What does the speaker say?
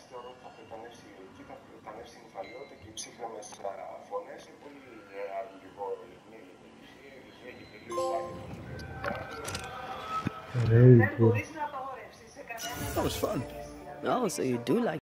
θεωρώ ότι θα πρετανεύσει η λογική, θα πρετανεύσει η νυφαλιότητα και οι ψύχρεμες φωνές. Είναι πολύ αρνητικό ρυθμή, That was fun. Oh, so you do like